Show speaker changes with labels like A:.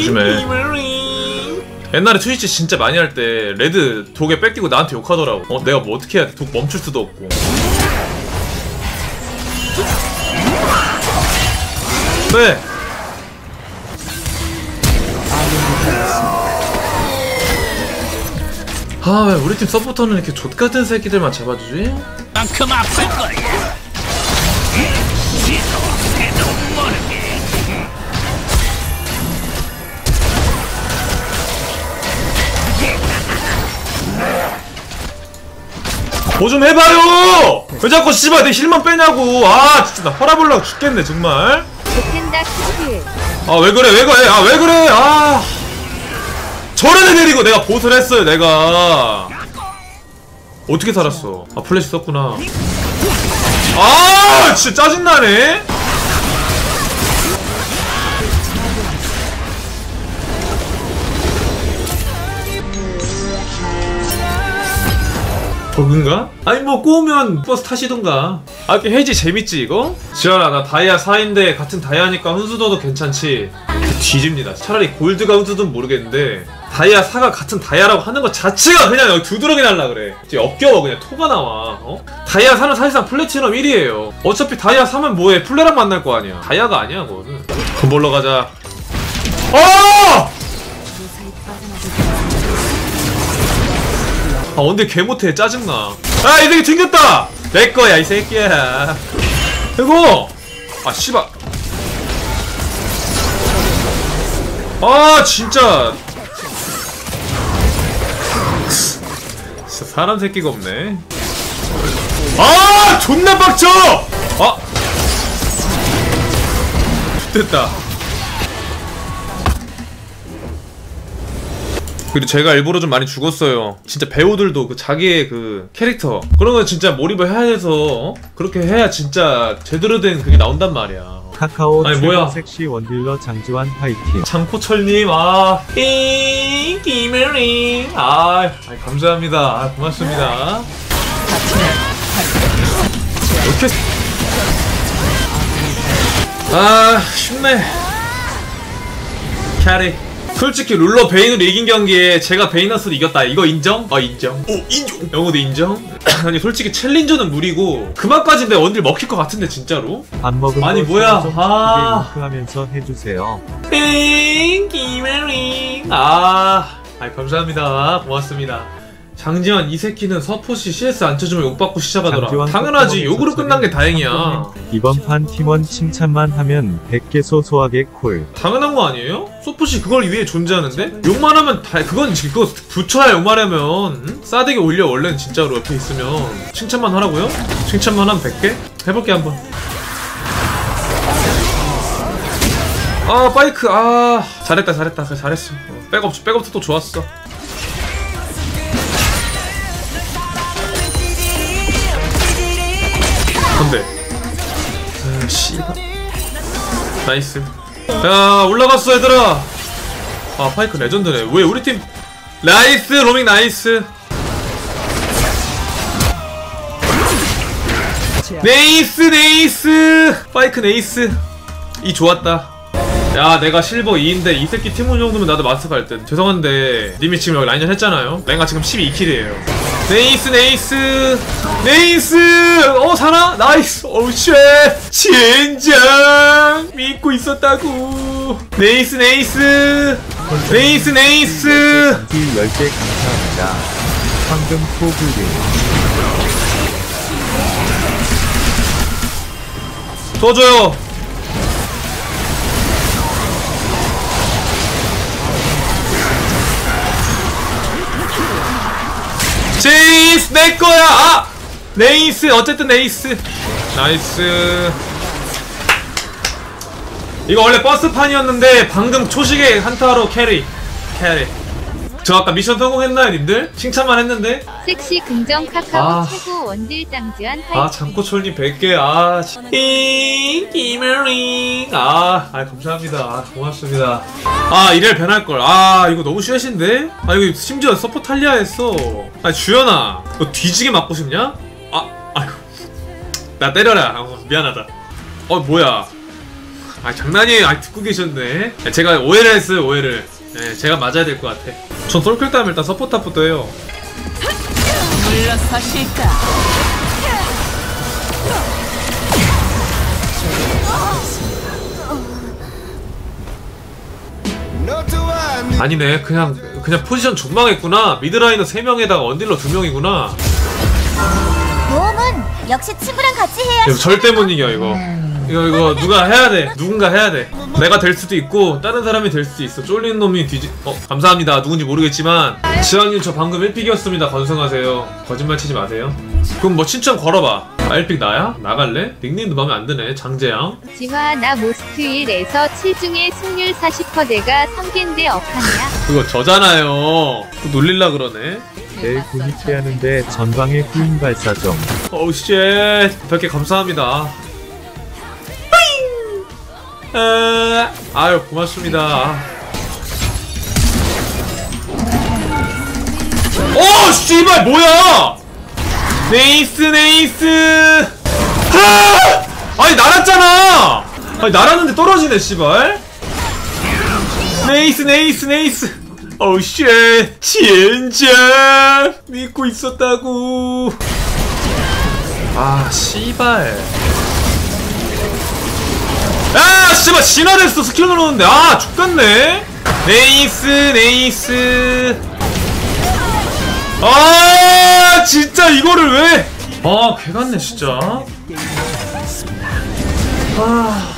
A: 조심해. 옛날에 트위치 진짜 많이 할 때 레드 독에 뺏기고 나한테 욕하더라고. 내가 뭐 어떻게 해야 돼? 독 멈출 수도 없고. 네. 아, 왜 우리 팀 서포터는 이렇게 족같은 새끼들만 잡아주지?
B: 만큼 아플 거야.
A: 뭐 좀 해봐요! 왜 자꾸 씨발 내 힐만 빼냐고! 아 진짜 나 혈압올라가 죽겠네 정말. 아 왜 그래 왜 그래 아 왜 그래 아 저런 애 데리고 내가 보스를 했어요 내가. 어떻게 살았어? 아 플래시 썼구나. 아 진짜 짜증나네. 버그인가? 아니 뭐 꼬우면 버스 타시던가. 아 이렇게 해지 재밌지 이거? 지현아 나 다이아 4인데 같은 다이아니까 훈수도도 괜찮지? 뒤집니다. 차라리 골드가 훈수도는 모르겠는데 다이아 4가 같은 다이아라고 하는 것 자체가 그냥 여기 두드러기 날라 그래. 진짜 역겨워 그냥 토가 나와. 다이아 4는 사실상 플래티넘 1이에요 어차피 다이아 3은 뭐해 플레랑 만날 거 아니야. 다이아가 아니야 그거는. 돈 벌러 가자. 아 원딜 개못해 짜증나. 아 이 새끼 튕겼다. 내거야 이 새끼야. 이거 아 씨발. 아 진짜 사람 새끼가 없네. 아 존나 빡쳐. 아 됐다. 그리고 제가 일부러 좀 많이 죽었어요. 진짜 배우들도 그 자기의 그 캐릭터 그런 거 진짜 몰입을 해야 돼서 그렇게 해야 진짜 제대로 된 그게 나온단 말이야.
C: 카카오
A: 아니 뭐야
C: 섹시 원딜러 장지환 화이팅.
A: 장코철님 김혜링 감사합니다. 고맙습니다. 이렇게 쉽네. 캐리. 솔직히 룰러 베인으로 이긴 경기에 제가 베이너스로 이겼다 이거 인정? 인정. 오 인정. 영어도 인정? 아니 솔직히 챌린저는 무리고 그만까지 내 원딜 먹힐 것 같은데 진짜로?
C: 밥 먹은
A: 아니 뭐야
C: 하면서 해주세요.
A: 김혜링 감사합니다. 고맙습니다. 장지환 이 새끼는 서폿이 CS 안 쳐주면 욕받고 시작하더라. 당연하지. 욕으로 끝난 게 다행이야.
C: 이번 판 팀원 칭찬만 하면 100개 소소하게 콜.
A: 당연한 거 아니에요? 서폿이 그걸 위해 존재하는데? 욕만 하면 그건 그거 붙여야 욕만 하면 싸대기 올려. 원래는 진짜로 옆에 있으면 칭찬만 하라고요? 칭찬만 하면 100개? 해볼게 한번. 파이크 잘했다 잘했어. 백업도 또 좋았어. 근데 씨발 나이스. 야 올라갔어 얘들아. 파이크 레전드네. 왜 우리 팀 나이스 로밍 나이스. 네이스 파이크 네이스. 이 좋았다. 야 내가 실버 2인데 이 새끼 팀원 정도면 나도 마스터 갈 듯. 죄송한데 님이 지금 여기 라인전 했잖아요. 내가 지금 12킬이에요 네이스 사나? 나이스. 쉣 젠장 믿고 있었다고. 네이스
C: 10개 감사합니다. 황금 포그림.
A: 도와줘요. 제이스 내거야. 네이스 어쨌든 네이스 나이스. 이거 원래 버스판이었는데 방금 초식에 한타로 캐리. 저 아까 미션 성공했나요 님들? 칭찬만 했는데.
D: 섹시 긍정 카카오 최고 원딜 장지환 화이팅.
A: 장코철님 100개. 김혜링 감사합니다. 고맙습니다. 이래야 변할걸. 이거 너무 쉣인데? 이거 심지어 서포 탈리아 했어. 주연아 너 뒤지게 맞고 싶냐? 아이고 나 때려라. 미안하다. 뭐야 아 장난이에요. 아 듣고 계셨네. 제가 오해를 했어요. 오해를. 네, 제가 맞아야 될 것 같아. 전 솔클 다음에 일단 서포탑부터 해요.
B: 물러서실까?
A: 아니네. 그냥 포지션 존망했구나. 미드라이너 3명에다가 언딜러 2명이구나.
E: 모험은 역시 친구랑 같이 해야.
A: 이거 절대 못 이겨 이거. 이거 누가 해야 돼. 누군가 해야 돼. 내가 될 수도 있고 다른 사람이 될 수도 있어. 쫄린 놈이 감사합니다. 누군지 모르겠지만 지환님 저 방금 1픽이었습니다. 건승하세요. 거짓말 치지 마세요. 그럼 뭐 신청 걸어봐. 1픽 나야? 나갈래? 닉네임도 마음에 안 드네. 장재양.
D: 지화 나 모스트 1에서 7중에 승률 40%대가 성겐데 억하냐?
A: 그거 저잖아요. 그거 놀릴라 그러네.
C: 내일 군입대하는데 전방에 후임 발사 좀.
A: 어우 쉣. 100개 감사합니다. 아유 고맙습니다. 오 씨발 뭐야? 네이스. 아니 날았잖아. 아니 날았는데 떨어지네 씨발. 네이스. 어우 쉣. 진짜 믿고 있었다고. 아 씨발. 아 씨발 진화됐어. 스킬 누르는데 아 죽겠네. 네이스. 아 진짜 이거를 왜? 아 개같네 진짜. 아